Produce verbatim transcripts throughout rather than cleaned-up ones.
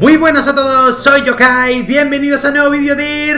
Muy buenas a todos, soy Yokai, bienvenidos a un nuevo vídeo de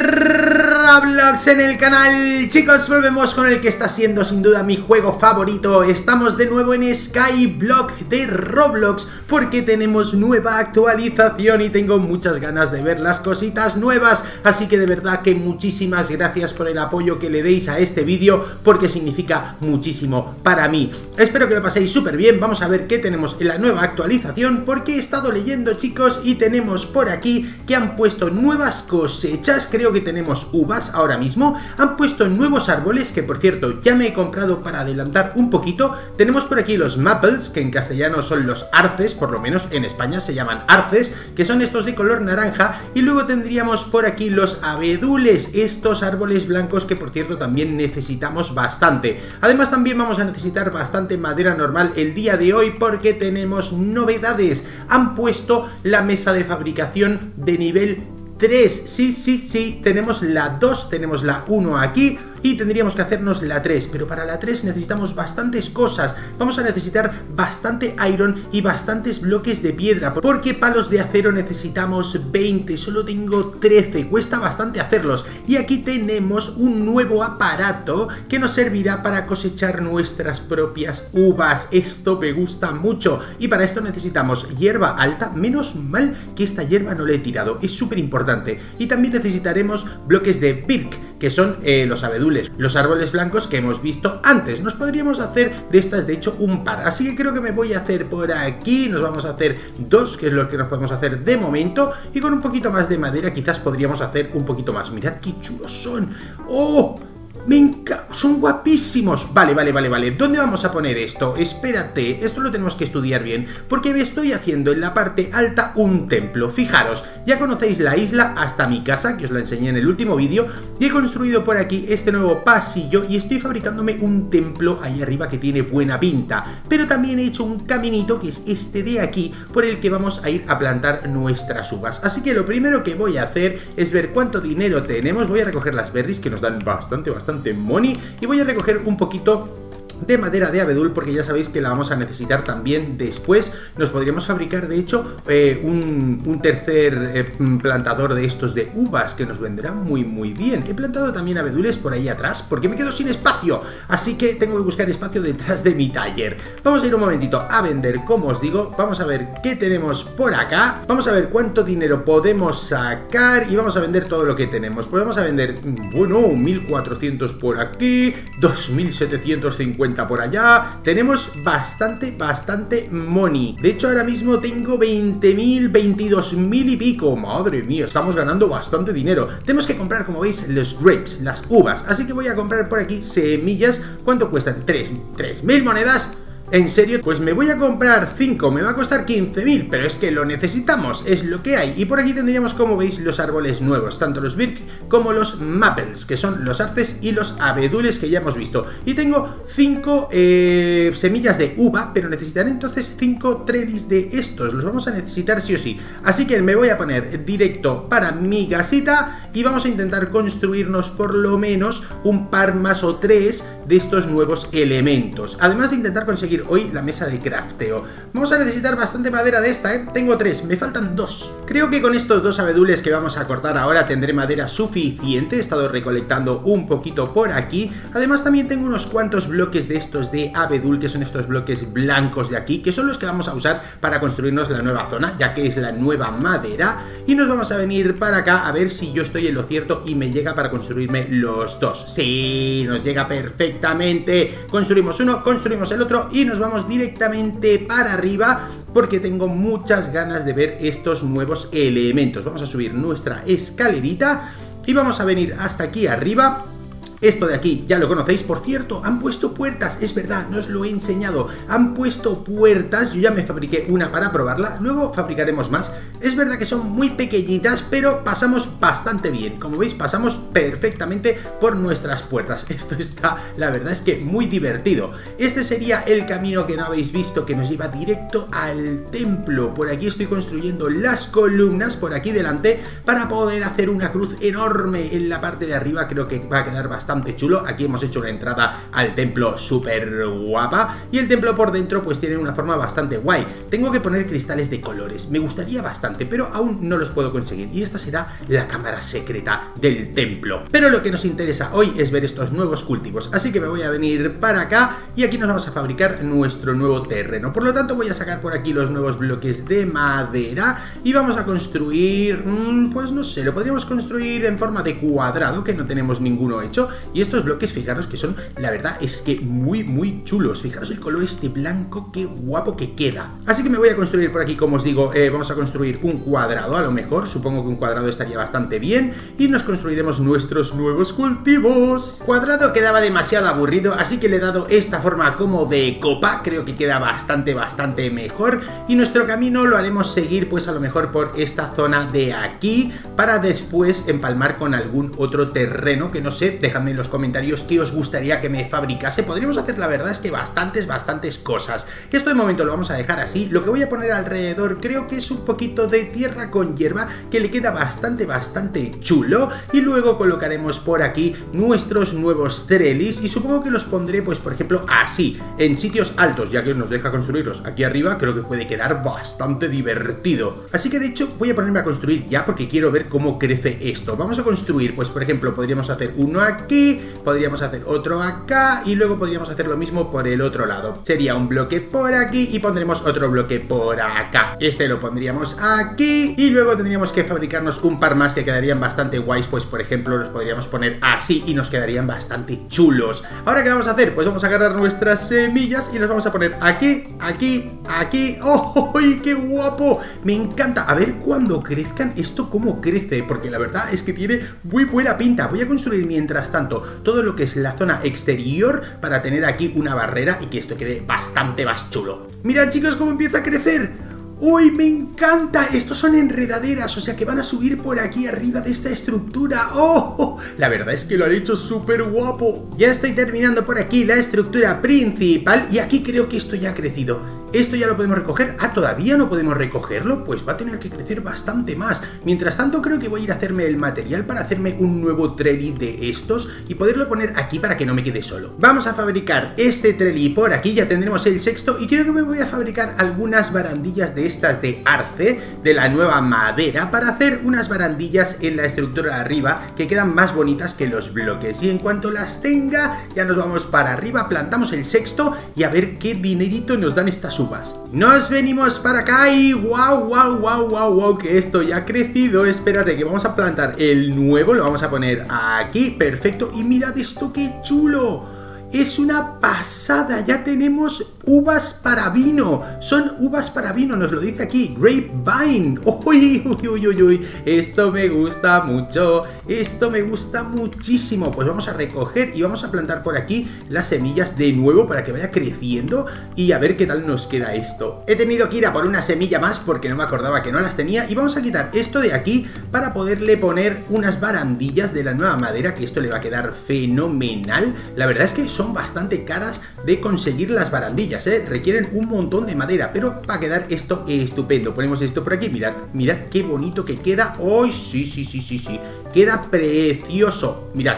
Roblox en el canal. Chicos, volvemos con el que está siendo sin duda mi juego favorito. Estamos de nuevo en Skyblock de Roblox porque tenemos nueva actualización y tengo muchas ganas de ver las cositas nuevas. Así que de verdad que muchísimas gracias por el apoyo que le deis a este vídeo porque significa muchísimo para mí. Espero que lo paséis súper bien. Vamos a ver qué tenemos en la nueva actualización porque he estado leyendo, chicos, y tenemos Tenemos por aquí que han puesto nuevas cosechas. Creo que tenemos uvas ahora mismo. Han puesto nuevos árboles que, por cierto, ya me he comprado para adelantar un poquito. Tenemos por aquí los maples, que en castellano son los arces, por lo menos en España se llaman arces, que son estos de color naranja. Y luego tendríamos por aquí los abedules, estos árboles blancos que, por cierto, también necesitamos bastante. Además también vamos a necesitar bastante madera normal el día de hoy porque tenemos novedades. Han puesto la mesa de fabricación de nivel tres. Sí, sí, sí, tenemos la dos, tenemos la uno aquí y tendríamos que hacernos la tres, pero para la tres necesitamos bastantes cosas. Vamos a necesitar bastante iron y bastantes bloques de piedra, porque palos de acero necesitamos veinte, solo tengo trece, cuesta bastante hacerlos. Y aquí tenemos un nuevo aparato que nos servirá para cosechar nuestras propias uvas. Esto me gusta mucho y para esto necesitamos hierba alta. Menos mal que esta hierba no la he tirado, es súper importante. Y también necesitaremos bloques de birk, que son eh, los abedules, los árboles blancos que hemos visto antes. Nos podríamos hacer de estas, de hecho, un par. Así que creo que me voy a hacer por aquí. Nos vamos a hacer dos, que es lo que nos podemos hacer de momento. Y con un poquito más de madera quizás podríamos hacer un poquito más. Mirad qué chulos son. ¡Oh! Me encanta, son guapísimos. Vale, vale, vale, vale. ¿Dónde vamos a poner esto? Espérate, esto lo tenemos que estudiar bien porque me estoy haciendo en la parte alta un templo. Fijaros, ya conocéis la isla hasta mi casa, que os la enseñé en el último vídeo, y he construido por aquí este nuevo pasillo y estoy fabricándome un templo ahí arriba que tiene buena pinta. Pero también he hecho un caminito, que es este de aquí, por el que vamos a ir a plantar nuestras uvas. Así que lo primero que voy a hacer es ver cuánto dinero tenemos. Voy a recoger las berries, que nos dan bastante, bastante money, y voy a recoger un poquito de madera de abedul porque ya sabéis que la vamos a necesitar también después. Nos podríamos fabricar de hecho eh, un, un tercer eh, plantador de estos de uvas que nos vendrá muy muy bien. He plantado también abedules por ahí atrás porque me quedo sin espacio, así que tengo que buscar espacio detrás de mi taller. Vamos a ir un momentito a vender, como os digo. Vamos a ver qué tenemos por acá, vamos a ver cuánto dinero podemos sacar y vamos a vender todo lo que tenemos. Podemos a vender, bueno, mil cuatrocientos por aquí, dos mil setecientos cincuenta por allá. Tenemos bastante, bastante money. De hecho, ahora mismo tengo veinte mil, veintidós mil y pico. Madre mía, estamos ganando bastante dinero. Tenemos que comprar, como veis, los grapes, las uvas. Así que voy a comprar por aquí semillas. ¿Cuánto cuestan? tres mil monedas. ¿En serio? Pues me voy a comprar cinco, me va a costar quince mil, pero es que lo necesitamos, es lo que hay. Y por aquí tendríamos, como veis, los árboles nuevos, tanto los birk como los maples, que son los arces y los abedules que ya hemos visto. Y tengo cinco eh, semillas de uva, pero necesitaré entonces cinco trellis de estos, los vamos a necesitar sí o sí. Así que me voy a poner directo para mi casita y vamos a intentar construirnos por lo menos un par más o tres de estos nuevos elementos. Además de intentar conseguir hoy la mesa de crafteo. Vamos a necesitar bastante madera de esta, ¿eh? Tengo tres, me faltan dos. Creo que con estos dos abedules que vamos a cortar ahora tendré madera suficiente. He estado recolectando un poquito por aquí. Además también tengo unos cuantos bloques de estos de abedul, que son estos bloques blancos de aquí, que son los que vamos a usar para construirnos la nueva zona, ya que es la nueva madera. Y nos vamos a venir para acá a ver si yo estoy en lo cierto y me llega para construirme los dos. Sí, nos llega perfectamente. Construimos uno, construimos el otro y nos vamos directamente para arriba porque tengo muchas ganas de ver estos nuevos elementos. Vamos a subir nuestra escalerita y vamos a venir hasta aquí arriba. Esto de aquí ya lo conocéis. Por cierto, han puesto puertas, es verdad, no os lo he enseñado. Han puesto puertas, yo ya me fabriqué una para probarla, luego fabricaremos más. Es verdad que son muy pequeñitas, pero pasamos bastante bien. Como veis, pasamos perfectamente por nuestras puertas. Esto está, la verdad es que muy divertido. Este sería el camino que no habéis visto, que nos lleva directo al templo. Por aquí estoy construyendo las columnas, por aquí delante, para poder hacer una cruz enorme en la parte de arriba. Creo que va a quedar bastante bastante chulo. Aquí hemos hecho una entrada al templo súper guapa y el templo por dentro pues tiene una forma bastante guay. Tengo que poner cristales de colores, me gustaría bastante, pero aún no los puedo conseguir y esta será la cámara secreta del templo. Pero lo que nos interesa hoy es ver estos nuevos cultivos, así que me voy a venir para acá y aquí nos vamos a fabricar nuestro nuevo terreno. Por lo tanto voy a sacar por aquí los nuevos bloques de madera y vamos a construir, pues no sé, lo podríamos construir en forma de cuadrado, que no tenemos ninguno hecho. Y estos bloques, fijaros que son, la verdad es que muy muy chulos. Fijaros el color este blanco, qué guapo que queda. Así que me voy a construir por aquí, como os digo, eh, vamos a construir un cuadrado, a lo mejor, supongo que un cuadrado estaría bastante bien. Y nos construiremos nuestros nuevos cultivos. Cuadrado quedaba demasiado aburrido, así que le he dado esta forma como de copa, creo que queda bastante bastante mejor. Y nuestro camino lo haremos seguir pues a lo mejor por esta zona de aquí, para después empalmar con algún otro terreno que no sé, dejadme en los comentarios qué os gustaría que me fabricase. Podríamos hacer, la verdad es que bastantes, bastantes cosas. Esto de momento lo vamos a dejar así. Lo que voy a poner alrededor creo que es un poquito de tierra con hierba, que le queda bastante, bastante chulo. Y luego colocaremos por aquí nuestros nuevos trellis y supongo que los pondré pues por ejemplo así, en sitios altos, ya que nos deja construirlos aquí arriba. Creo que puede quedar bastante divertido. Así que de hecho voy a ponerme a construir ya porque quiero ver cómo crece esto. Vamos a construir, pues por ejemplo podríamos hacer uno aquí, podríamos hacer otro acá y luego podríamos hacer lo mismo por el otro lado. Sería un bloque por aquí y pondremos otro bloque por acá. Este lo pondríamos aquí y luego tendríamos que fabricarnos un par más que quedarían bastante guays. Pues por ejemplo los podríamos poner así y nos quedarían bastante chulos. Ahora ¿qué vamos a hacer? Pues vamos a agarrar nuestras semillas y las vamos a poner aquí, aquí, aquí. ¡Oh, qué guapo! Me encanta. A ver cuando crezcan esto cómo crece, porque la verdad es que tiene muy buena pinta. Voy a construir mientras tanto todo lo que es la zona exterior para tener aquí una barrera y que esto quede bastante más chulo. Mirad chicos cómo empieza a crecer. ¡Uy, me encanta! Estos son enredaderas, o sea que van a subir por aquí arriba de esta estructura. ¡Oh! La verdad es que lo han hecho súper guapo. Ya estoy terminando por aquí la estructura principal y aquí creo que esto ya ha crecido. ¿Esto ya lo podemos recoger? Ah, ¿todavía no podemos recogerlo? Pues va a tener que crecer bastante más. Mientras tanto creo que voy a ir a hacerme el material para hacerme un nuevo trellis de estos y poderlo poner aquí para que no me quede solo. Vamos a fabricar este trellis por aquí, ya tendremos el sexto y creo que me voy a fabricar algunas barandillas de estas de arce, de la nueva madera, para hacer unas barandillas en la estructura de arriba que quedan más bonitas que los bloques. Y en cuanto las tenga, ya nos vamos para arriba, plantamos el sexto y a ver qué dinerito nos dan estas uvas. Nos venimos para acá y wow, wow, wow, wow, wow, que esto ya ha crecido. Espérate, que vamos a plantar el nuevo, lo vamos a poner aquí, perfecto. Y mirad esto, qué chulo. Es una pasada, ya tenemos uvas para vino. Son uvas para vino, nos lo dice aquí, Grapevine. Uy, uy, uy, uy, uy. Esto me gusta mucho, esto me gusta muchísimo. Pues vamos a recoger y vamos a plantar por aquí las semillas de nuevo para que vaya creciendo y a ver qué tal nos queda esto. He tenido que ir a por una semilla más porque no me acordaba que no las tenía y vamos a quitar esto de aquí para poderle poner unas barandillas de la nueva madera, que esto le va a quedar fenomenal. La verdad es que son Son bastante caras de conseguir las barandillas, ¿eh? Requieren un montón de madera, pero va a quedar esto estupendo. Ponemos esto por aquí, mirad, mirad qué bonito que queda. ¡Oh, sí, sí, sí, sí, sí! Queda precioso. Mirad,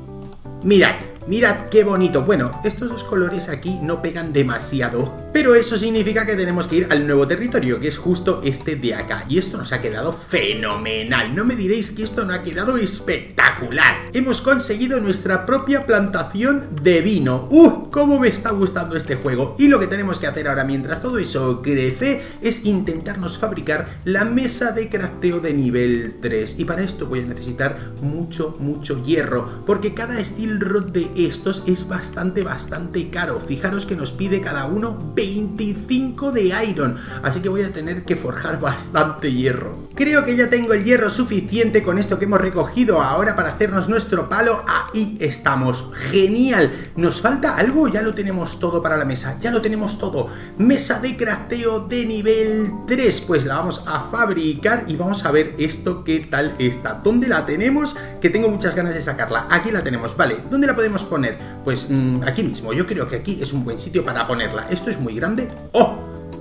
mirad. Mirad qué bonito. Bueno, estos dos colores aquí no pegan demasiado, pero eso significa que tenemos que ir al nuevo territorio, que es justo este de acá. Y esto nos ha quedado fenomenal. No me diréis que esto no ha quedado espectacular. Hemos conseguido nuestra propia plantación de vino. ¡Uh! ¡Cómo me está gustando este juego! Y lo que tenemos que hacer ahora, mientras todo eso crece, es intentarnos fabricar la mesa de crafteo de nivel tres. Y para esto voy a necesitar mucho, mucho hierro, porque cada steel rod de estos es bastante, bastante caro. Fijaros que nos pide cada uno veinticinco de iron, así que voy a tener que forjar bastante hierro. Creo que ya tengo el hierro suficiente con esto que hemos recogido ahora para hacernos nuestro palo. Ahí estamos, genial. ¿Nos falta algo? Ya lo tenemos todo para la mesa, ya lo tenemos todo. Mesa de crafteo de nivel tres, pues la vamos a fabricar y vamos a ver esto qué tal está. ¿Dónde la tenemos? Que tengo muchas ganas de sacarla. Aquí la tenemos, vale. ¿Dónde la podemos poner? Pues mmm, aquí mismo. Yo creo que aquí es un buen sitio para ponerla. Esto es muy grande. ¡Oh! ¡Oh!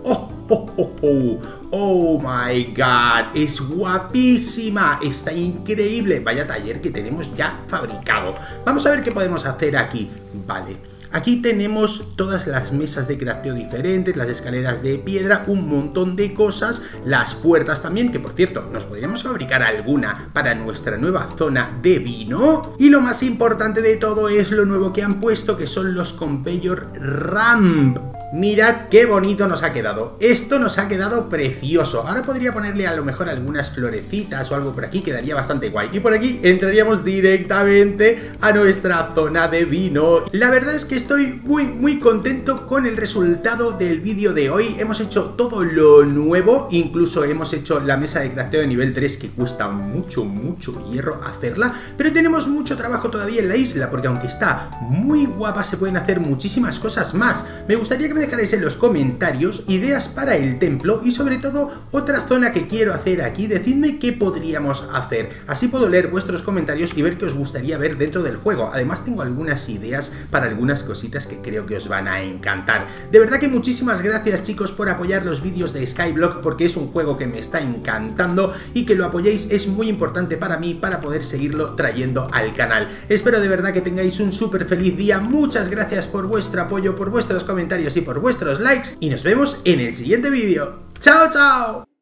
Oh, oh, oh, oh my god, es guapísima, está increíble. Vaya taller que tenemos ya fabricado. Vamos a ver qué podemos hacer aquí. Vale, aquí tenemos todas las mesas de crafting diferentes, las escaleras de piedra, un montón de cosas, las puertas también, que por cierto, nos podríamos fabricar alguna para nuestra nueva zona de vino. Y lo más importante de todo es lo nuevo que han puesto, que son los conveyor ramp. Mirad qué bonito nos ha quedado. Esto nos ha quedado precioso. Ahora podría ponerle a lo mejor algunas florecitas o algo por aquí, quedaría bastante guay. Y por aquí entraríamos directamente a nuestra zona de vino. La verdad es que estoy muy muy contento con el resultado del vídeo de hoy. Hemos hecho todo lo nuevo, incluso hemos hecho la mesa de crafteo de nivel tres, que cuesta mucho mucho hierro hacerla, pero tenemos mucho trabajo todavía en la isla, porque aunque está muy guapa, se pueden hacer muchísimas cosas más. Me gustaría que me dejaréis en los comentarios ideas para el templo y sobre todo otra zona que quiero hacer aquí. Decidme qué podríamos hacer, así puedo leer vuestros comentarios y ver qué os gustaría ver dentro del juego. Además tengo algunas ideas para algunas cositas que creo que os van a encantar. De verdad que muchísimas gracias, chicos, por apoyar los vídeos de Skyblock, porque es un juego que me está encantando y que lo apoyéis es muy importante para mí, para poder seguirlo trayendo al canal. Espero de verdad que tengáis un súper feliz día. Muchas gracias por vuestro apoyo, por vuestros comentarios y por vuestros likes, y nos vemos en el siguiente vídeo. ¡Chao, chao!